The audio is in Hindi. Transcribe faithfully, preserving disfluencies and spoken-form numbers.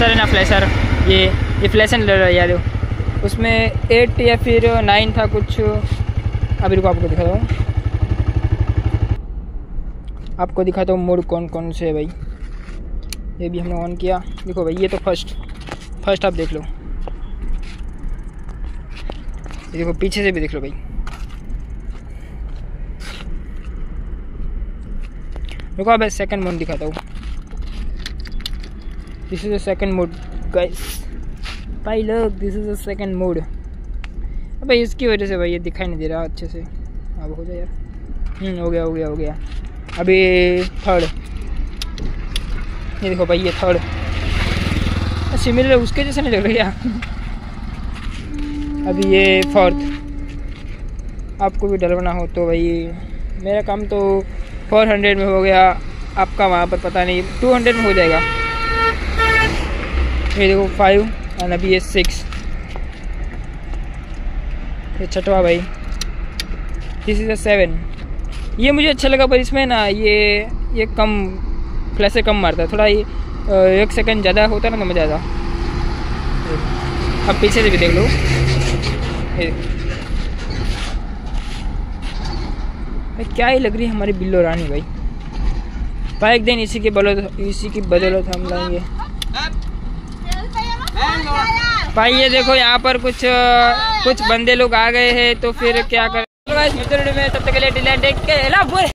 फ्लैशर है ना, फ्लैशर, ये ये फ्लैशर ले रहा है यार, उसमें एट या फिर नाइन था कुछ। अभी रुको आपको दिखाता हूँ, आपको दिखाता हूँ मोड कौन कौन से है भाई। ये भी हमने ऑन किया, देखो भाई ये तो फर्स्ट फर्स्ट आप देख लो, ये देखो पीछे से भी देख लो भाई। रुको अब सेकंड मोड दिखाता हूँ। This is the second mode guys, भाई लोग this is the second mode. अबे इसकी वजह से भाई ये दिखाई नहीं दे रहा अच्छे से। अब हो जाए यार, हम्म हो गया हो गया हो गया। अभी थर्ड, ये देखो भाई ये थर्ड, सिमिलर उसके जैसे नहीं लग रही यार। अभी ये फोर्थ, आपको भी डलवाना हो तो भाई, मेरा काम तो फोर हंड्रेड में हो गया, आपका वहाँ पर पता नहीं टू हंड्रेड में हो जाएगा। ये देखो फाइव एंड अभी ये सिक्स, ये छठवा भाई, दिस इज अ सेवन। ये मुझे अच्छा लगा, पर इसमें ना ये ये कम फ्लैश से कम मारता है थोड़ा, ये एक सेकंड ज़्यादा होता है ना तो मज़ा आता। अब पीछे से भी देख लो, भाई क्या ही लग रही है हमारी बिल्लो रानी भाई। भाई एक दिन इसी की बदौलत इसी की बदौलत हम लाएंगे भाई। ये देखो यहाँ पर कुछ कुछ बंदे लोग आ गए हैं, तो फिर क्या करें में, तब तक के लिए डिलीट